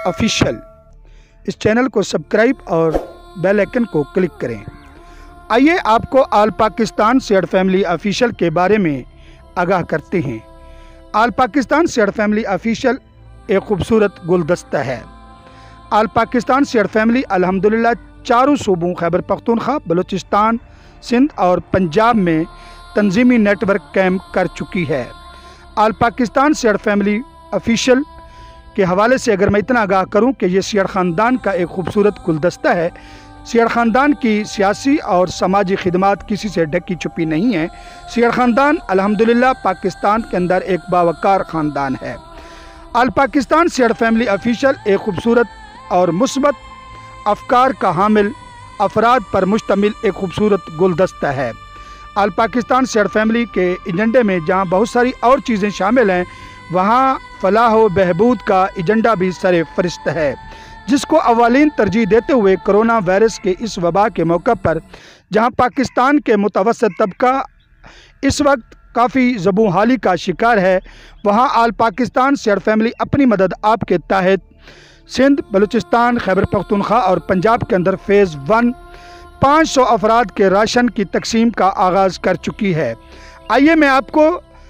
Official इस channel को subscribe और बेल आइकन को क्लिक करें। आइए आपको all Pakistan Syed family official के बारे में आगाह करते हैं। All Pakistan Syed family official एक खूबसूरत गुलदस्ता है। ऑल पाकिस्तान सैयद फैमिली अल्हम्दुलिल्लाह चारों सूबों खैबर पख्तूनख्वा, बलूचिस्तान, सिंध और पंजाब में तंजीमी नेटवर्क कायम कर चुकी है। All Pakistan Syed family official के हवाले से अगर मैं इतना आगाह करूं कि ये सैयद ख़ानदान का एक खूबसूरत गुलदस्ता है। सैयद ख़ानदान की सियासी और समाजी खिदमात किसी से ढकी छुपी नहीं है। सैयद ख़ानदान अल्हम्दुलिल्लाह पाकिस्तान के अंदर एक बावकार ख़ानदान है। All Pakistan Syed family official एक खूबसूरत और मुस्बत अफकार का हामिल अफराद पर मुश्तमिल एक खूबसूरत गुलदस्ता है। ऑल पाकिस्तान सैयद फैमिली के एजेंडे में जहाँ बहुत सारी और चीज़ें शामिल हैं, वहाँ फलाह व बहबूद का एजेंडा भी सर फरिश्त है, जिसको अव्वलीन तरजीह देते हुए कोरोना वायरस के इस वबा के मौका पर जहाँ पाकिस्तान के मुतवस्सित तबका इस वक्त काफ़ी ज़बूहाली का शिकार है, वहाँ ऑल पाकिस्तान सैयद फैमिली अपनी मदद आपके तहत सिंध, बलूचिस्तान, खैबर पख्तूनख्वा और पंजाब के अंदर फ़ेज़ 1 500 अफराद के राशन की तकसीम का आगाज़ कर चुकी है। आइए मैं आपको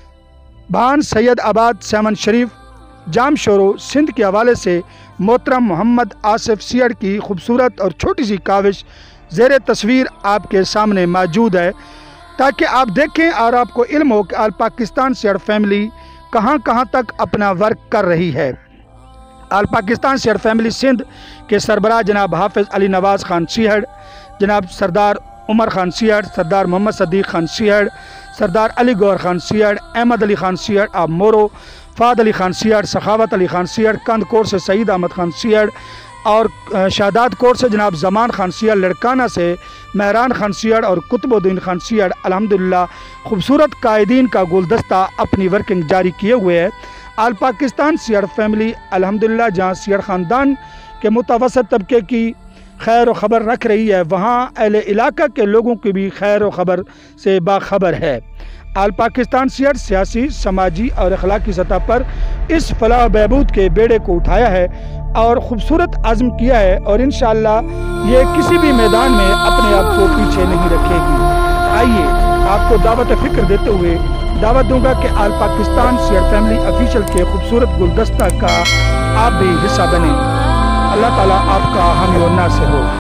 भान सैयद आबाद सेमन शरीफ जाम शोरो सिंध के हवाले से मोहतरम मोहम्मद आसिफ सियड़ की खूबसूरत और छोटी सी काविश ज़ेर तस्वीर आपके सामने मौजूद है, ताकि आप देखें और आपको इल्म हो कि ऑल पाकिस्तान सैयद फैमिली कहाँ कहाँ तक अपना वर्क कर रही है। ऑल पाकिस्तान सैयद फैमिली सिंध के सरबराह जनाब हाफिज़ अली नवाज़ खान सियड़, जनाब सरदार उमर खान सियड़, सरदार मोहम्मद सदीक़ खान सियड़, सरदार अली गौर खान सियड़, अहमद अली खान सियड़ आप मोरो, फ़ाद अली खान सियड़, सखावत अली खान सियड़, कंद कोर से सईद अहमद खान सियड़ और शादात कोर से जनाब ज़मान खान सियड़, लड़काना से महरान खान सियड़ और कुतुबुद्दीन खान सियड़ अल्हम्दुलिल्लाह खूबसूरत कायदीन का गुलदस्ता अपनी वर्किंग जारी किए हुए है। ऑल पाकिस्तान सैयद फैमिली अल्हम्दुलिल्लाह जहाँ सैयद ख़ानदान के मुतवस्सित तबके की खैर व ख़बर रख रही है, वहाँ अहले इलाका के लोगों की भी खैर व ख़बर से बाखबर है। ऑल पाकिस्तान सैयद सियासी, समाजी और अखलाकी सतह पर इस फलाह बहबूद के बेड़े को उठाया है और ख़ूबसूरत आज़म किया है, और इंशाअल्लाह ये किसी भी मैदान में अपने आप को पीछे नहीं रखेगी। आइए आपको दावत फ़िक्र देते हुए दावत दूंगा कि all Pakistan Syed family official के खूबसूरत गुलदस्ता का आप भी हिस्सा बने। अल्लाह ताला आपका हामी और नासिर हो।